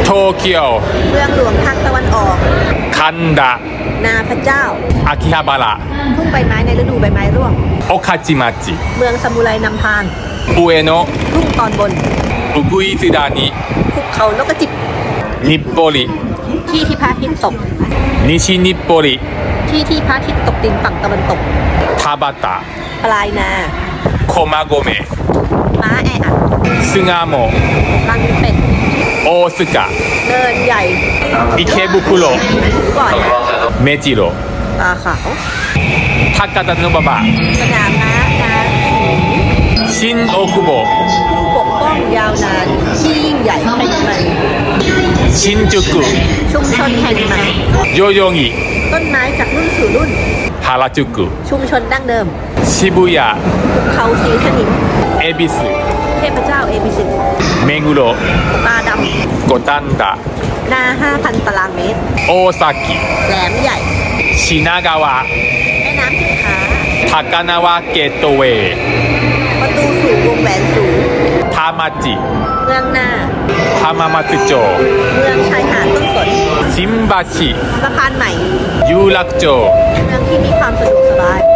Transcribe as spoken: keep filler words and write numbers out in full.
โตเกียวเมืองหลวงภาคตะวันออกคันดะนาพระเจ้าอากิฮาบาระทุ่งใบไม้ในฤดูใบไม้ร่วงโอคาจิมาจิเมืองซามูไรนำทางอุเอโนะทุ่งตอนบนอุกุอิซึดานิภูเขานกกระจิบนิปโปริที่ที่พระอาทิตย์ตกนิชินิปโปริที่ที่พระอาทิตย์ตกดินฝั่งตะวันตกทาบาตะปลายนาโคมาโกเมะม้าแออัดซึงาโมะลังเป็ดโอซึกะเนินใหญ่อิเคบุคุโรก่อนเมจิโรตาขาวทากาตะโนบะบะสนามม้านาชินโอคุโบผู้ปกป้องยาวนานที่ยิ่งใหญ่เป็นใหม่ชินจูกุชุมชนแห่งใหม่โยโยงิต้นไม้จากรุ่นสู่รุ่นฮาราจูกุชุมชนดั้งเดิมชิบุยะภูเขาสีสนิมเอบิสึเทพเจ้าเอบิสึเมกุโรปลาดำโกตันดะนา ห้าพัน ตารางเมตรโอซากิแหลมใหญ่ชินากาวะแม่น้ำสิงคาทากานาวะเกโตเวประตูสู่วงแหวนสูงทามาจิเมืองนาทามามาสึโจเมืองชายหาดต้นสนชิมบาชิสะพานใหม่ยูรักโจเมืองที่มีความสะดวกสบาย